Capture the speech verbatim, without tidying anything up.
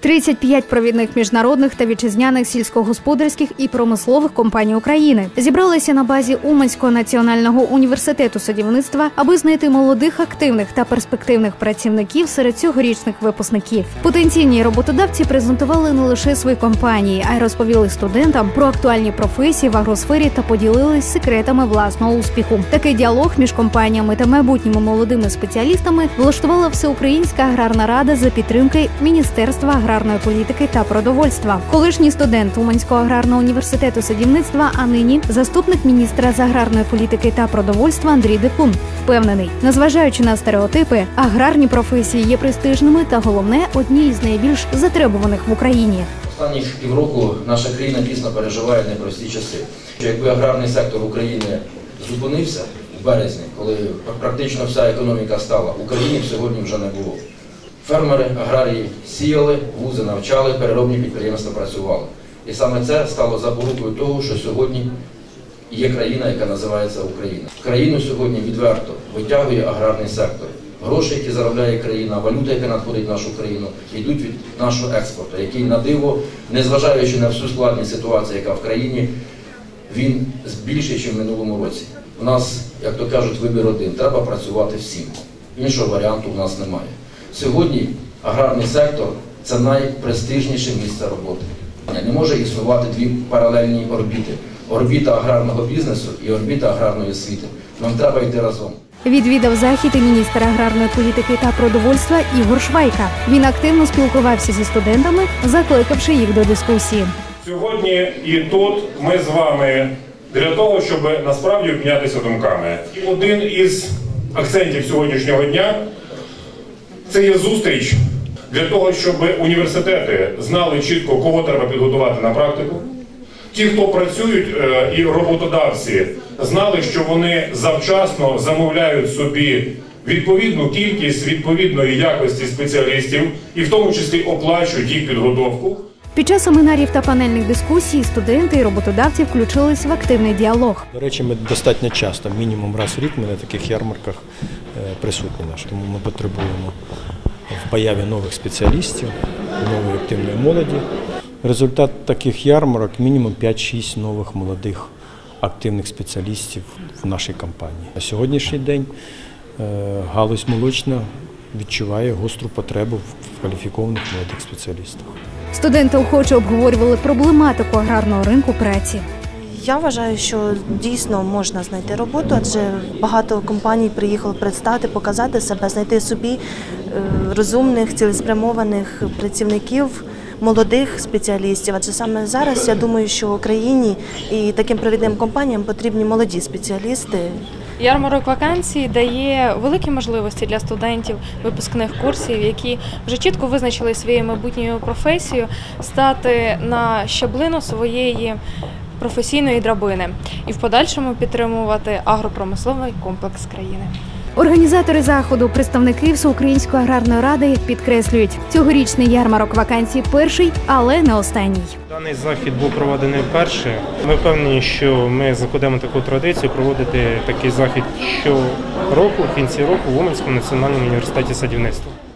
тридцять п'ять провідних міжнародних та вітчизняних сільськогосподарських і промислових компаній України зібралися на базі Уманського національного університету садівництва, аби знайти молодих, активних та перспективних працівників серед цьогорічних випускників. Потенційні роботодавці презентували не лише свої компанії, а й розповіли студентам про актуальні професії в агросфері та поділились секретами власного успіху. Такий діалог між компаніями та майбутніми молодими спеціалістами влаштувала Всеукраїнська аграрна рада за підтримки Міністерства аграрної політики та продовольства. Колишній студент Уманського аграрного університету садівництва, а нині заступник міністра з аграрної політики та продовольства Андрій Дикун впевнений, незважаючи на стереотипи, аграрні професії є престижними та, головне, одні із найбільш затребуваних в Україні. Останні півроку наша країна дійсно переживає непрості часи. Якби аграрний сектор України зупинився в березні, коли практично вся економіка стала, Україні б сьогодні вже не було. Фермери, аграрії сіяли, вузи навчали, переробні підприємства працювали. І саме це стало запорукою того, що сьогодні є країна, яка називається Україна. Країну сьогодні відверто витягує аграрний сектор. Гроші, які заробляє країна, валюта, яка надходить в нашу країну, йдуть від нашого експорту, який на диво, незважаючи на всю складність ситуації, яка в країні, він більший, ніж в минулому році. У нас, як то кажуть, вибір один – треба працювати всім. Іншого варіанту у нас немає. Сьогодні аграрний сектор – це найпрестижніше місце роботи. Не може існувати дві паралельні орбіти – орбіта аграрного бізнесу і орбіта аграрної освіти. Нам треба йти разом. Відвідав захід і міністр аграрної політики та продовольства Ігор Швайка. Він активно спілкувався зі студентами, закликавши їх до дискусії. Сьогодні і тут ми з вами для того, щоб насправді обмінятися думками. І один із акцентів сьогоднішнього дня – це є зустріч для того, щоб університети знали чітко, кого треба підготувати на практику. Ті, хто працюють, і роботодавці, знали, що вони завчасно замовляють собі відповідну кількість, відповідної якості спеціалістів, і в тому числі оплачують їх підготовку. Під час семінарів та панельних дискусій студенти і роботодавці включились в активний діалог. До речі, ми достатньо часто, мінімум раз в рік, ми на таких ярмарках присутні наші. Тому ми потребуємо в появі нових спеціалістів, нової активної молоді. Результат таких ярмарок – мінімум п'ять-шість нових молодих активних спеціалістів в нашій компанії. На сьогоднішній день галузь молочна відчуває гостру потребу в кваліфікованих молодих спеціалістах. Студенти охоче обговорювали проблематику аграрного ринку праці. Я вважаю, що дійсно можна знайти роботу, адже багато компаній приїхали представити, показати себе, знайти собі розумних, цілеспрямованих працівників, молодих спеціалістів. Адже саме зараз, я думаю, що Україні і таким провідним компаніям потрібні молоді спеціалісти. Ярмарок вакансій дає великі можливості для студентів випускних курсів, які вже чітко визначили своєю майбутньою професією, стати на щаблину своєї професійної драбини і в подальшому підтримувати агропромисловий комплекс країни. Організатори заходу, представники Всеукраїнської аграрної ради підкреслюють, цьогорічний ярмарок вакансій перший, але не останній. Даний захід був проведений вперше. Ми впевнені, що ми закладемо таку традицію проводити такий захід щороку, в кінці року в Уманському національному університеті садівництва.